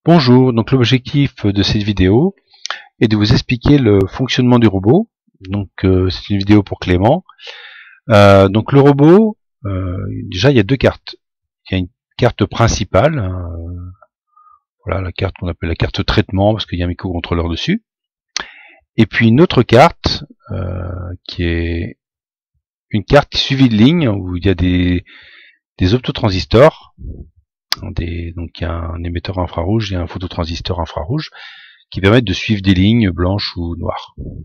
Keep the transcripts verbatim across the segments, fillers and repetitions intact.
Bonjour, donc l'objectif de cette vidéo est de vous expliquer le fonctionnement du robot. Donc euh, c'est une vidéo pour Clément. Euh, donc le robot, euh, déjà il y a deux cartes. Il y a une carte principale, hein, voilà la carte qu'on appelle la carte traitement parce qu'il y a un microcontrôleur dessus. Et puis une autre carte euh, qui est une carte suivie de lignes où il y a des, des optotransistors. Des, donc il y a un émetteur infrarouge et un phototransistor infrarouge qui permettent de suivre des lignes blanches ou noires. Donc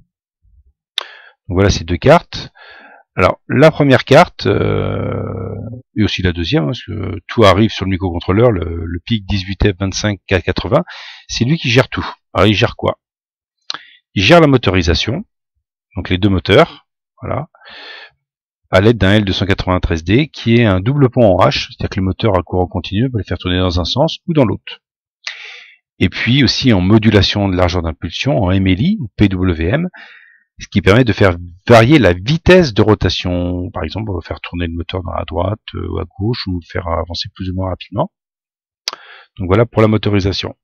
voilà ces deux cartes. Alors la première carte, euh, et aussi la deuxième, parce que tout arrive sur le microcontrôleur, le, le PIC dix-huit F vingt-cinq K quatre-vingts, c'est lui qui gère tout. Alors il gère quoi? Il gère la motorisation, donc les deux moteurs, voilà, à l'aide d'un L deux cent quatre-vingt-treize D qui est un double pont en H, c'est-à-dire que le moteur à courant continu peut les faire tourner dans un sens ou dans l'autre. Et puis aussi en modulation de largeur d'impulsion, en M L I ou P W M, ce qui permet de faire varier la vitesse de rotation. Par exemple, on va faire tourner le moteur dans la droite ou à gauche, ou le faire avancer plus ou moins rapidement. Donc voilà pour la motorisation.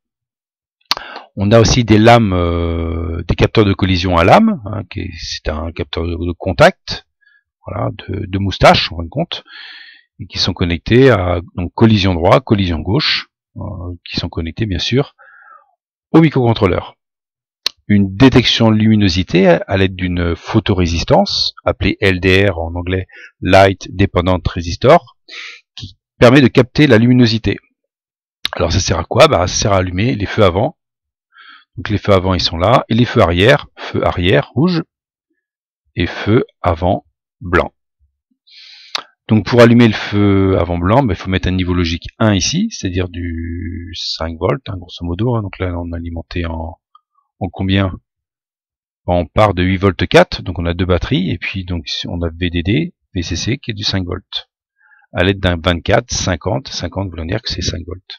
On a aussi des lames, euh, des capteurs de collision à lame, hein, c'est un capteur de, de contact, voilà, de, de moustache en fin de compte, et qui sont connectés à donc collision droite, collision gauche, euh, qui sont connectés bien sûr au microcontrôleur. Une détection de luminosité à l'aide d'une photorésistance, appelée L D R en anglais Light Dependent Resistor, qui permet de capter la luminosité. Alors ça sert à quoi? Bah, ça sert à allumer les feux avant. Donc les feux avant ils sont là, et les feux arrière, feu arrière rouge, et feu avant blanc. Donc pour allumer le feu avant blanc, bah, il faut mettre un niveau logique un ici, c'est-à-dire du cinq volts, hein, grosso modo. Hein. Donc là on a alimenté en En combien? On part de huit volts quatre, donc on a deux batteries, et puis donc on a V D D, V C C qui est du cinq volts. À l'aide d'un vingt-quatre, cinquante, cinquante voulant dire que c'est cinq volts.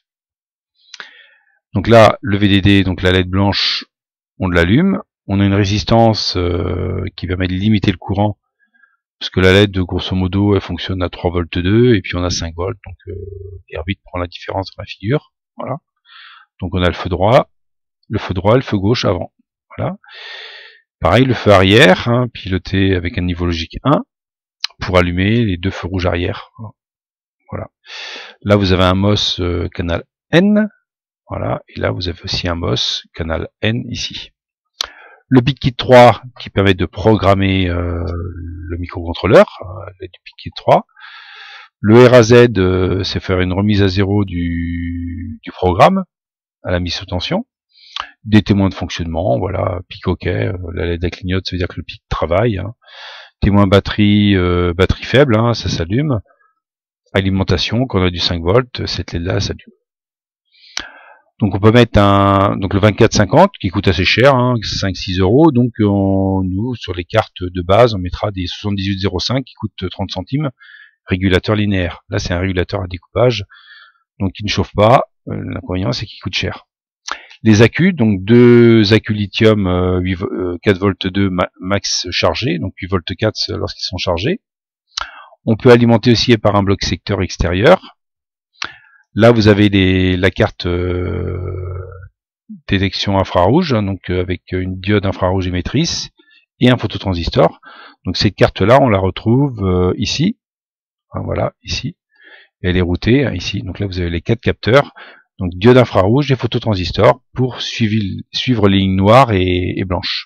Donc là, le V D D, donc la L E D blanche, on l'allume. On a une résistance euh, qui permet de limiter le courant, parce que la L E D, grosso modo, elle fonctionne à trois volts deux, et puis on a cinq volts, donc euh, R huit prend la différence dans la figure. Voilà. Donc on a le feu droit, le feu droit, le feu gauche avant. Voilà. Pareil, le feu arrière, hein, piloté avec un niveau logique un, pour allumer les deux feux rouges arrière. Voilà. Là, vous avez un M O S euh, canal N. Voilà. Et là, vous avez aussi un M O S canal N ici. Le PIC trois qui permet de programmer euh, le microcontrôleur, euh, du PIC trois. Le R A Z, euh, c'est faire une remise à zéro du, du programme à la mise sous tension. Des témoins de fonctionnement, voilà, pic OK, euh, la L E D elle clignote, ça veut dire que le pic travaille. Hein. Témoin batterie, euh, batterie faible, hein, ça s'allume. Alimentation, quand on a du cinq volts, cette L E D là s'allume. Donc on peut mettre un, donc le vingt-quatre cinquante qui coûte assez cher, hein, cinq six euros. Donc on, nous sur les cartes de base, on mettra des soixante-dix-huit zéro cinq qui coûtent trente centimes, régulateur linéaire. Là c'est un régulateur à découpage, donc il ne chauffe pas. Euh, L'inconvénient c'est qu'il coûte cher. Les accus, donc deux accus lithium euh, quatre volts deux max chargés, donc huit volts quatre lorsqu'ils sont chargés. On peut alimenter aussi par un bloc secteur extérieur. Là vous avez les, la carte euh, détection infrarouge, hein, donc euh, avec une diode infrarouge émettrice et un phototransistor. Donc cette carte là on la retrouve euh, ici, hein, voilà, ici. Et elle est routée hein, ici, donc là vous avez les quatre capteurs. Donc diode infrarouge et phototransistor pour suivre, suivre les lignes noires et, et blanches.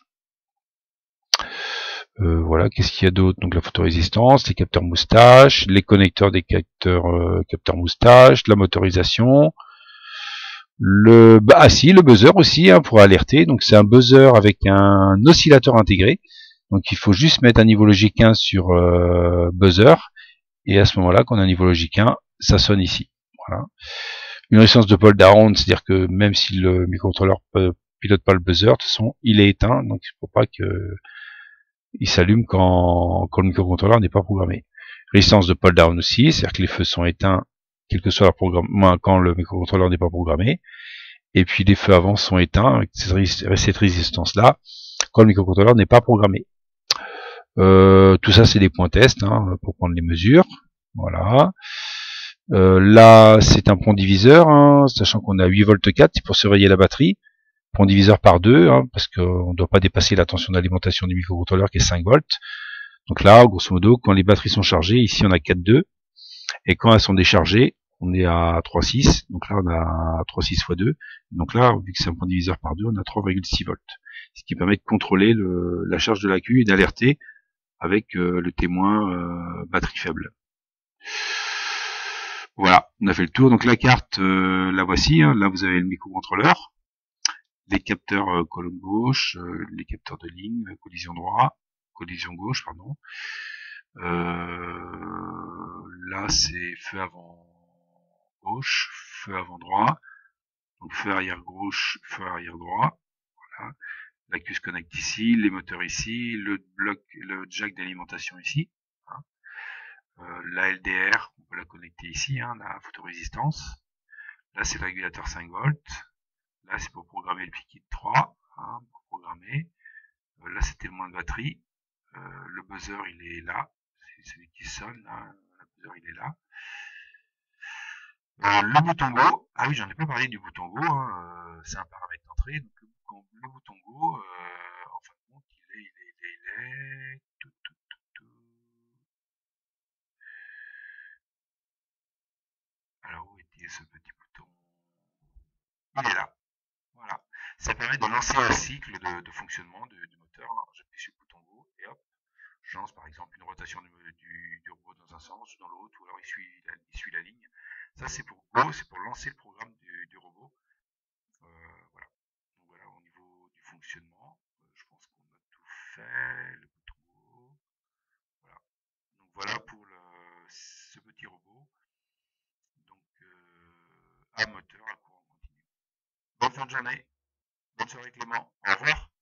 Euh, voilà, qu'est-ce qu'il y a d'autre? Donc la photorésistance, les capteurs moustache, les connecteurs des capteurs euh, capteurs moustache, la motorisation, le bah ah si le buzzer aussi hein, pour alerter. Donc c'est un buzzer avec un oscillateur intégré. Donc il faut juste mettre un niveau logique un sur euh, buzzer, et à ce moment-là, quand on a un niveau logique un, ça sonne ici. Voilà. Une résistance de pull down, c'est-à-dire que même si le microcontrôleur ne pilote pas le buzzer, de toute façon, il est éteint, donc il ne faut pas que il s'allume quand, quand le microcontrôleur n'est pas programmé. Résistance de pull down aussi, c'est-à-dire que les feux sont éteints, quel que soit leur programme, moins quand le microcontrôleur n'est pas programmé. Et puis les feux avant sont éteints avec cette résistance-là, quand le microcontrôleur n'est pas programmé. Euh, tout ça, c'est des points tests hein, pour prendre les mesures. Voilà. Euh, là, c'est un pont diviseur, hein, sachant qu'on a huit volts quatre, c'est pour surveiller la batterie. Pont diviseur par deux, hein, parce qu'on ne doit pas dépasser la tension d'alimentation du microcontrôleur qui est cinq volts. Donc là, grosso modo, quand les batteries sont chargées, ici on a quatre deux, et quand elles sont déchargées, on est à trois six, donc là on a trois six fois deux, donc là, vu que c'est un pont diviseur par deux, on a trois virgule six volts, ce qui permet de contrôler le, la charge de l'A Q et d'alerter avec euh, le témoin euh, batterie faible. Voilà, on a fait le tour. Donc la carte, euh, la voici. Hein. Là, vous avez le microcontrôleur, les capteurs euh, colonne gauche, euh, les capteurs de ligne, collision droit, collision gauche, pardon. Euh, là, c'est feu avant gauche, feu avant droit. Donc feu arrière gauche, feu arrière droit. Voilà. La Q se connecte ici, les moteurs ici, le bloc, le jack d'alimentation ici. Hein. Euh, la L D R, on peut la connecter ici, hein, la photorésistance. Là, c'est le régulateur cinq volts. Là, c'est pour programmer le P-Kit trois, hein, pour programmer. Euh, là, c'était le moins de batterie. Euh, le buzzer, il est là. C'est celui qui sonne, là. Le buzzer, il est là. Euh, le bouton Go. Ah oui, j'en ai pas parlé du bouton Go. Hein. Euh, c'est un paramètre d'entrée. Donc, le bouton, le bouton Go, euh, en fin de compte, il est, il est, il est, il est... Tout, tout, tout, tout. Alors, où est-il ce petit bouton? Il est là. Voilà. Ça permet de lancer un cycle de, de fonctionnement du, du moteur. J'appuie sur le bouton Go et hop, je lance par exemple une rotation du, du, du robot dans un sens ou dans l'autre, ou alors il suit la, il suit la ligne. Ça c'est pour Go, c'est pour lancer le programme du, du robot. Euh, voilà. Donc voilà, au niveau du fonctionnement, euh, je pense qu'on a tout fait. Le bouton Go. Voilà. Donc voilà pour le, ce petit robot. Donc euh, à moteur, à courant continu. Bonne fin de journée. Bonne soirée Clément. Au revoir.